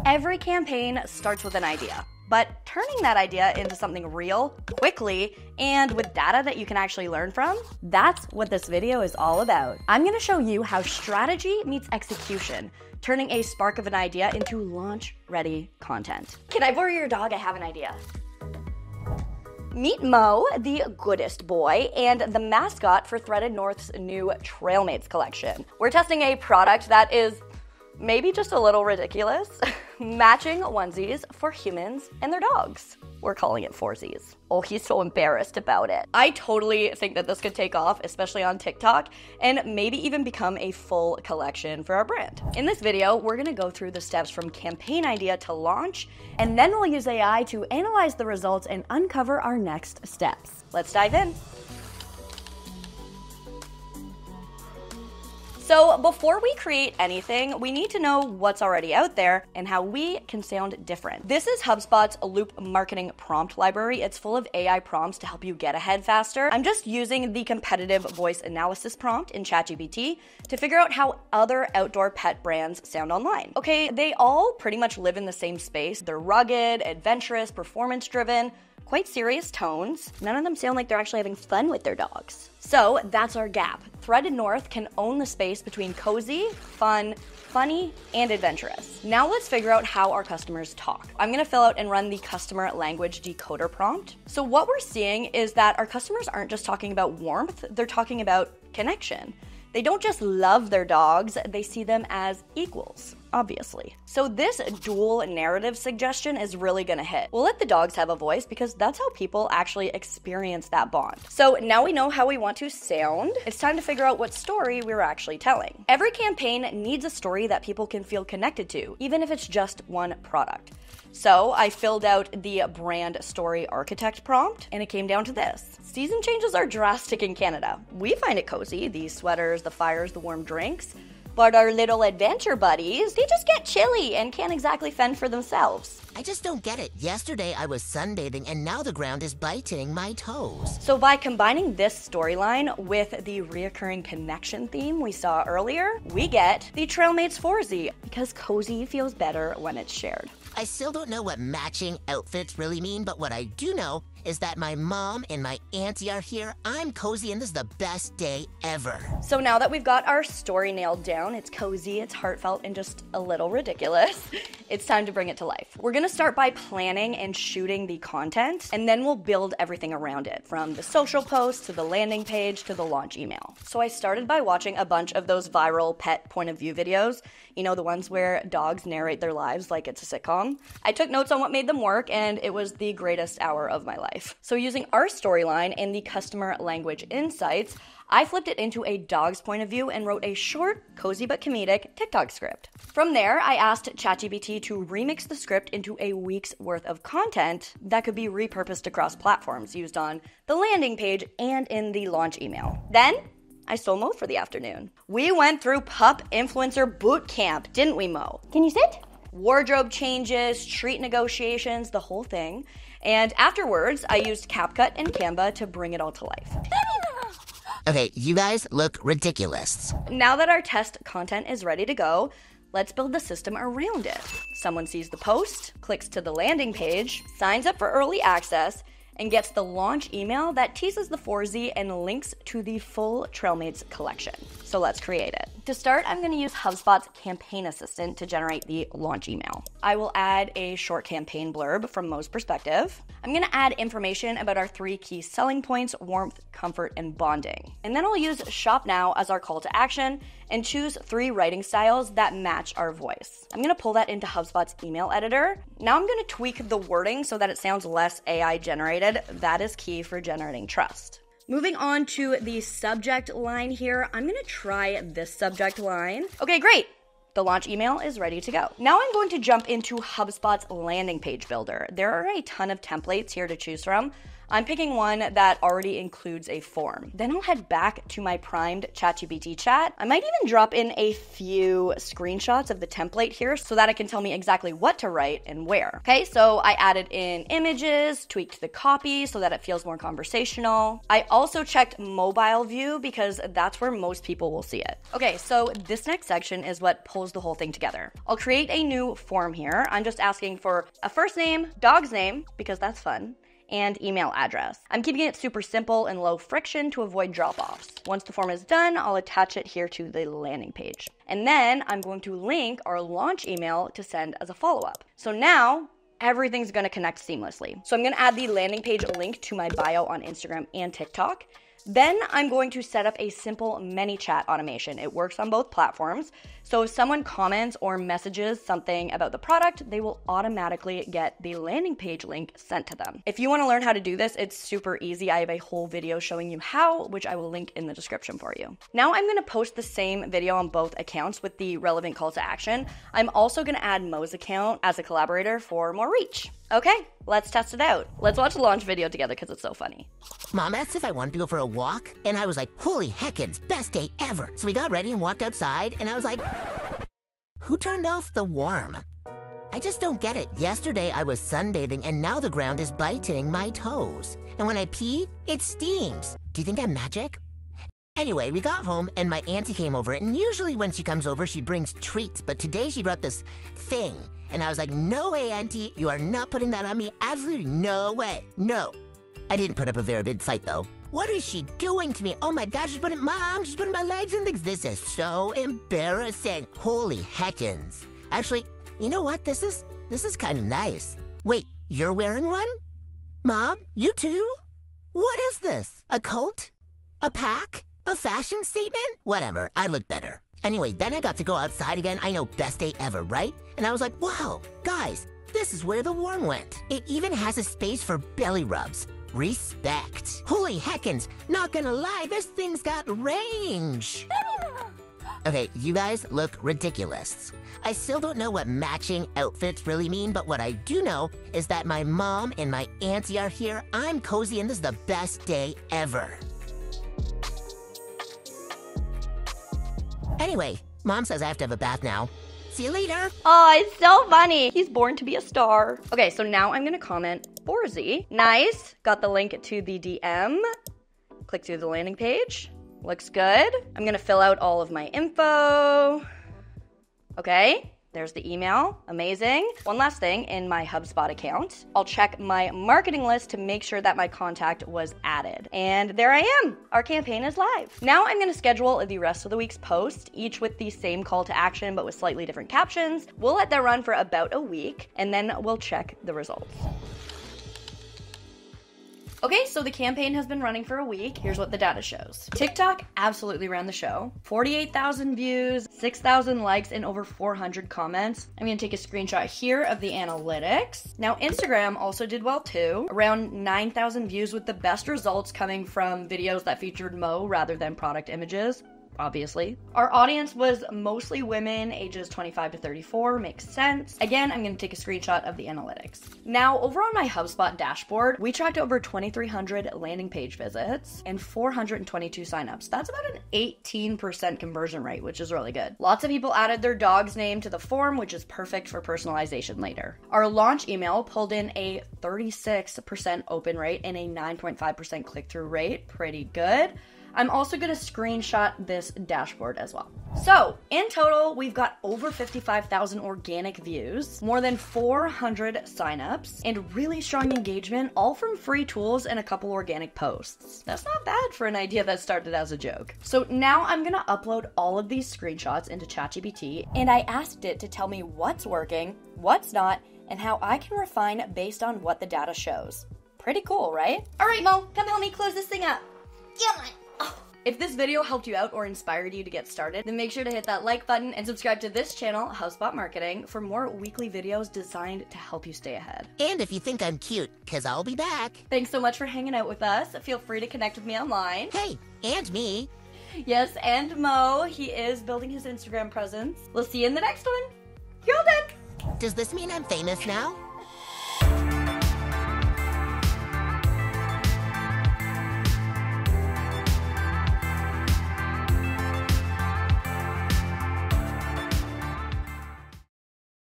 Every campaign starts with an idea, but turning that idea into something real, quickly, and with data that you can actually learn from, that's what this video is all about. I'm gonna show you how strategy meets execution, turning a spark of an idea into launch-ready content. Can I borrow your dog? I have an idea. Meet Mo, the goodest boy, and the mascot for Threaded North's new Trailmates collection. We're testing a product that is maybe just a little ridiculous. Matching onesies for humans and their dogs. We're calling it foursies. Oh, he's so embarrassed about it. I totally think that this could take off, especially on TikTok, and maybe even become a full collection for our brand. In this video, we're gonna go through the steps from campaign idea to launch, and then we'll use AI to analyze the results and uncover our next steps. Let's dive in. So before we create anything, we need to know what's already out there and how we can sound different. This is HubSpot's Loop Marketing Prompt Library. It's full of AI prompts to help you get ahead faster. I'm just using the competitive voice analysis prompt in ChatGPT to figure out how other outdoor pet brands sound online. Okay, they all pretty much live in the same space. They're rugged, adventurous, performance-driven, quite serious tones. None of them sound like they're actually having fun with their dogs. So that's our gap. Threaded North can own the space between cozy, fun, funny, and adventurous. Now let's figure out how our customers talk. I'm gonna fill out and run the customer language decoder prompt. So what we're seeing is that our customers aren't just talking about warmth, they're talking about connection. They don't just love their dogs, they see them as equals, obviously. So this dual narrative suggestion is really gonna hit. We'll let the dogs have a voice because that's how people actually experience that bond. So now we know how we want to sound. It's time to figure out what story we're actually telling. Every campaign needs a story that people can feel connected to, even if it's just one product. So I filled out the brand story architect prompt, and it came down to this. Season changes are drastic in Canada. We find it cozy, the sweaters, the fires, the warm drinks, but our little adventure buddies, they just get chilly and can't exactly fend for themselves. I just don't get it. Yesterday I was sunbathing and now the ground is biting my toes. So by combining this storyline with the reoccurring connection theme we saw earlier, we get the Trailmates Foursy, because cozy feels better when it's shared. I still don't know what matching outfits really mean, but what I do know is that my mom and my auntie are here, I'm cozy, and this is the best day ever. So now that we've got our story nailed down, it's cozy, it's heartfelt, and just a little ridiculous, it's time to bring it to life. We're gonna start by planning and shooting the content, and then we'll build everything around it, from the social posts to the landing page to the launch email. So I started by watching a bunch of those viral pet point of view videos, you know, the ones where dogs narrate their lives like it's a sitcom. I took notes on what made them work, and it was the greatest hour of my life. So using our storyline and the customer language insights, I flipped it into a dog's point of view and wrote a short, cozy but comedic TikTok script. From there, I asked ChatGPT to remix the script into a week's worth of content that could be repurposed across platforms, used on the landing page and in the launch email. Then, I stole Mo for the afternoon. We went through pup influencer boot camp, didn't we, Mo? Can you sit? Wardrobe changes, treat negotiations, the whole thing. And afterwards, I used CapCut and Canva to bring it all to life. Okay, you guys look ridiculous. Now that our test content is ready to go, let's build the system around it. Someone sees the post, clicks to the landing page, signs up for early access, and gets the launch email that teases the Foursy and links to the full Trailmates collection. So let's create it. To start, I'm gonna use HubSpot's Campaign Assistant to generate the launch email. I will add a short campaign blurb from Mo's perspective. I'm gonna add information about our 3 key selling points: warmth, comfort, and bonding. And then I'll use Shop Now as our call to action and choose 3 writing styles that match our voice. I'm gonna pull that into HubSpot's email editor. Now I'm gonna tweak the wording so that it sounds less AI generated. That is key for generating trust. Moving on to the subject line here, I'm gonna try this subject line. Okay, great. The launch email is ready to go. Now I'm going to jump into HubSpot's landing page builder. There are a ton of templates here to choose from. I'm picking one that already includes a form. Then I'll head back to my primed ChatGPT chat. I might even drop in a few screenshots of the template here so that it can tell me exactly what to write and where. Okay, so I added in images, tweaked the copy so that it feels more conversational. I also checked mobile view because that's where most people will see it. Okay, so this next section is what pulls the whole thing together. I'll create a new form here. I'm just asking for a first name, dog's name, because that's fun, and email address. I'm keeping it super simple and low friction to avoid drop-offs. Once the form is done, I'll attach it here to the landing page. And then I'm going to link our launch email to send as a follow-up. So now, everything's gonna connect seamlessly. So I'm gonna add the landing page link to my bio on Instagram and TikTok. Then I'm going to set up a simple ManyChat automation. It works on both platforms. So if someone comments or messages something about the product, they will automatically get the landing page link sent to them. If you want to learn how to do this, it's super easy. I have a whole video showing you how, which I will link in the description for you. Now I'm going to post the same video on both accounts with the relevant call to action. I'm also going to add Mo's account as a collaborator for more reach. Okay, let's test it out. Let's watch the launch video together because it's so funny. Mom asked if I wanted to go for a walk, and I was like, holy heckins, best day ever. So we got ready and walked outside, and I was like, who turned off the warm? I just don't get it. Yesterday I was sunbathing, and now the ground is biting my toes. And when I pee, it steams. Do you think I'm magic? Anyway, we got home, and my auntie came over, and usually when she comes over, she brings treats, but today she brought this thing. And I was like, no way, auntie, you are not putting that on me. Absolutely no way. No. I didn't put up a very big fight, though. What is she doing to me? Oh my gosh, she's putting my legs in things. This is so embarrassing. Holy heckins. Actually, you know what? This is kind of nice. Wait, you're wearing one? Mom, you too? What is this? A coat? A pack? A fashion statement? Whatever, I look better. Anyway, then I got to go outside again. I know, best day ever, right? And I was like, wow, guys, this is where the worm went. It even has a space for belly rubs. Respect. Holy heckins, not gonna lie, this thing's got range. Okay, you guys look ridiculous. I still don't know what matching outfits really mean, but what I do know is that my mom and my auntie are here. I'm cozy and this is the best day ever. Anyway, Mom says I have to have a bath now. See you later. Oh, it's so funny. He's born to be a star. Okay, so now I'm gonna comment Borzy. Nice. Got the link to the DM. Click through the landing page. Looks good. I'm gonna fill out all of my info. Okay. There's the email. Amazing. One last thing, in my HubSpot account, I'll check my marketing list to make sure that my contact was added. And there I am. Our campaign is live. Now I'm gonna schedule the rest of the week's post, each with the same call to action, but with slightly different captions. We'll let that run for about a week, and then we'll check the results. Okay, so the campaign has been running for a week. Here's what the data shows. TikTok absolutely ran the show. 48,000 views, 6,000 likes, and over 400 comments. I'm gonna take a screenshot here of the analytics. Now, Instagram also did well too. Around 9,000 views with the best results coming from videos that featured Mo rather than product images. Obviously. Our audience was mostly women, ages 25 to 34, makes sense. Again, I'm gonna take a screenshot of the analytics. Now, over on my HubSpot dashboard, we tracked over 2,300 landing page visits and 422 signups. That's about an 18% conversion rate, which is really good. Lots of people added their dog's name to the form, which is perfect for personalization later. Our launch email pulled in a 36% open rate and a 9.5% click-through rate. Pretty good. I'm also gonna screenshot this dashboard as well. So, in total, we've got over 55,000 organic views, more than 400 signups, and really strong engagement, all from free tools and a couple organic posts. That's not bad for an idea that started as a joke. So now I'm gonna upload all of these screenshots into ChatGPT, and I asked it to tell me what's working, what's not, and how I can refine based on what the data shows. Pretty cool, right? All right, Mo, come help me close this thing up. Come on. If this video helped you out or inspired you to get started, then make sure to hit that like button and subscribe to this channel, HubSpot Marketing, for more weekly videos designed to help you stay ahead. And if you think I'm cute, cause I'll be back. Thanks so much for hanging out with us. Feel free to connect with me online. Hey, and me. Yes, and Mo, he is building his Instagram presence. We'll see you in the next one. You're all done. Does this mean I'm famous now?